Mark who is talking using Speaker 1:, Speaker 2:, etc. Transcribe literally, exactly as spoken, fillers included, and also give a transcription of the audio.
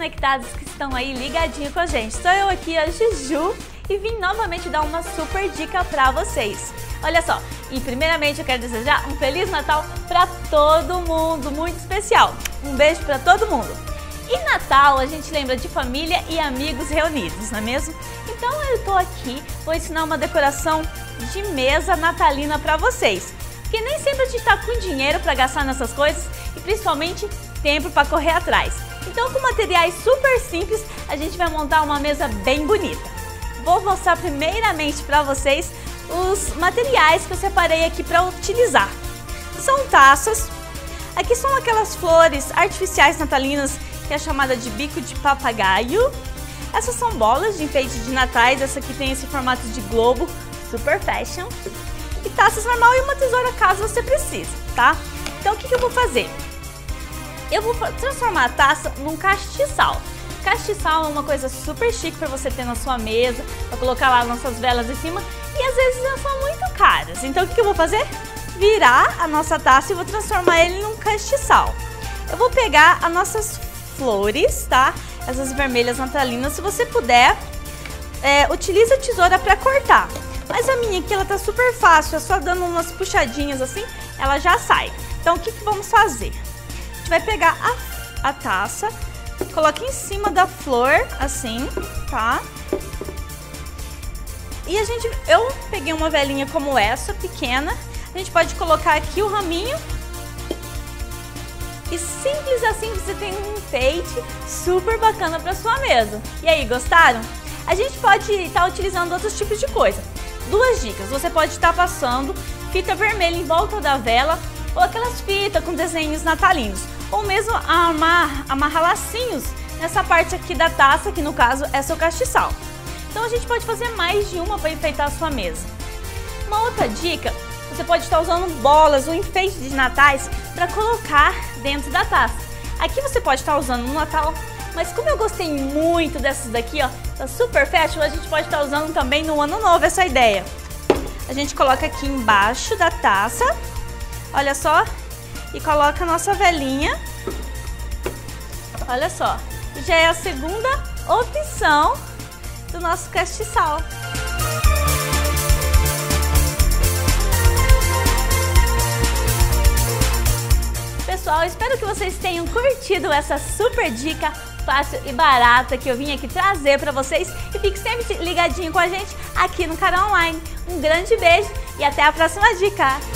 Speaker 1: conectados que estão aí ligadinho com a gente. Sou eu aqui, a Juju, e vim novamente dar uma super dica pra vocês. Olha só, e primeiramente eu quero desejar um Feliz Natal pra todo mundo, muito especial. Um beijo pra todo mundo. E Natal a gente lembra de família e amigos reunidos, não é mesmo? Então eu tô aqui, vou ensinar uma decoração de mesa natalina pra vocês. Porque nem sempre a gente tá com dinheiro pra gastar nessas coisas e principalmente tempo pra correr atrás. Então com materiais super simples a gente vai montar uma mesa bem bonita. Vou mostrar primeiramente pra vocês os materiais que eu separei aqui para utilizar. São taças, aqui são aquelas flores artificiais natalinas que é chamada de bico de papagaio. Essas são bolas de enfeite de natais, essa aqui tem esse formato de globo, super fashion. E taças normal e uma tesoura caso você precise, tá? Então o que, que eu vou fazer? Eu vou transformar a taça num castiçal. Castiçal é uma coisa super chique para você ter na sua mesa, para colocar lá nossas velas em cima. E às vezes não são muito caras. Então o que eu vou fazer? Virar a nossa taça e vou transformar ele num castiçal. Eu vou pegar as nossas flores, tá? Essas vermelhas natalinas. Se você puder, é, utilize a tesoura para cortar. Mas a minha aqui, ela tá super fácil. É só dando umas puxadinhas assim, ela já sai. Então o que, que vamos fazer? A gente vai pegar a, a taça, coloca em cima da flor, assim, tá? E a gente, eu peguei uma velinha como essa, pequena. A gente pode colocar aqui o raminho. E simples assim você tem um enfeite super bacana para sua mesa. E aí, gostaram? A gente pode estar utilizando outros tipos de coisa. Duas dicas. Você pode estar passando fita vermelha em volta da vela ou aquelas fitas com desenhos natalinos. Ou mesmo amar, amarrar lacinhos nessa parte aqui da taça, que no caso é seu castiçal. Então a gente pode fazer mais de uma para enfeitar a sua mesa. Uma outra dica, você pode estar usando bolas ou enfeite de natais para colocar dentro da taça. Aqui você pode estar usando no Natal, mas como eu gostei muito dessas daqui, ó, tá super fashion, a gente pode estar usando também no Ano Novo essa ideia. A gente coloca aqui embaixo da taça, olha só, e coloca a nossa velinha. Olha só, já é a segunda opção do nosso castiçal. Pessoal, espero que vocês tenham curtido essa super dica fácil e barata que eu vim aqui trazer para vocês. E fique sempre ligadinho com a gente aqui no canal online. Um grande beijo e até a próxima dica!